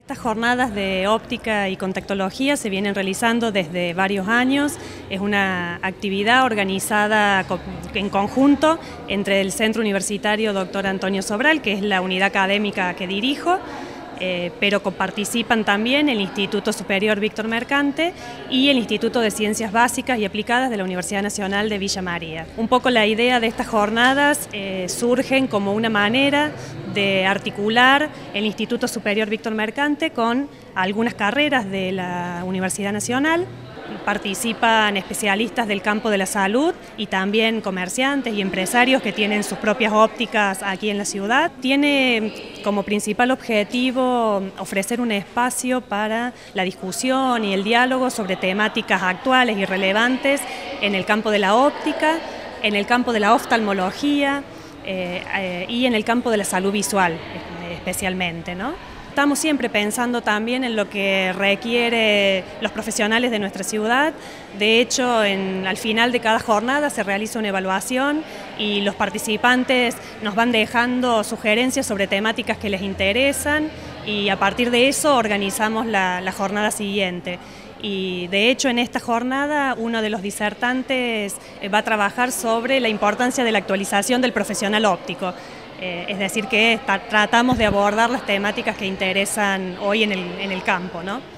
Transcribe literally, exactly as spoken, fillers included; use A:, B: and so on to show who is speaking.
A: Estas jornadas de óptica y contactología se vienen realizando desde varios años. Es una actividad organizada en conjunto entre el Centro Universitario Doctor Antonio Sobral, que es la unidad académica que dirijo, eh, pero participan también el Instituto Superior Víctor Mercante y el Instituto de Ciencias Básicas y Aplicadas de la Universidad Nacional de Villa María. Un poco la idea de estas jornadas eh, surgen como una manera de articular el Instituto Superior Víctor Mercante con algunas carreras de la Universidad Nacional. Participan especialistas del campo de la salud y también comerciantes y empresarios que tienen sus propias ópticas aquí en la ciudad. Tiene como principal objetivo ofrecer un espacio para la discusión y el diálogo sobre temáticas actuales y relevantes en el campo de la óptica, en el campo de la oftalmología, Eh, eh, y en el campo de la salud visual eh, especialmente, ¿no? Estamos siempre pensando también en lo que requiere los profesionales de nuestra ciudad. De hecho, en, al final de cada jornada se realiza una evaluación y los participantes nos van dejando sugerencias sobre temáticas que les interesan y a partir de eso organizamos la, la jornada siguiente. Y de hecho en esta jornada uno de los disertantes va a trabajar sobre la importancia de la actualización del profesional óptico. Eh, es decir, que tratamos de abordar las temáticas que interesan hoy en el, en el campo, ¿no?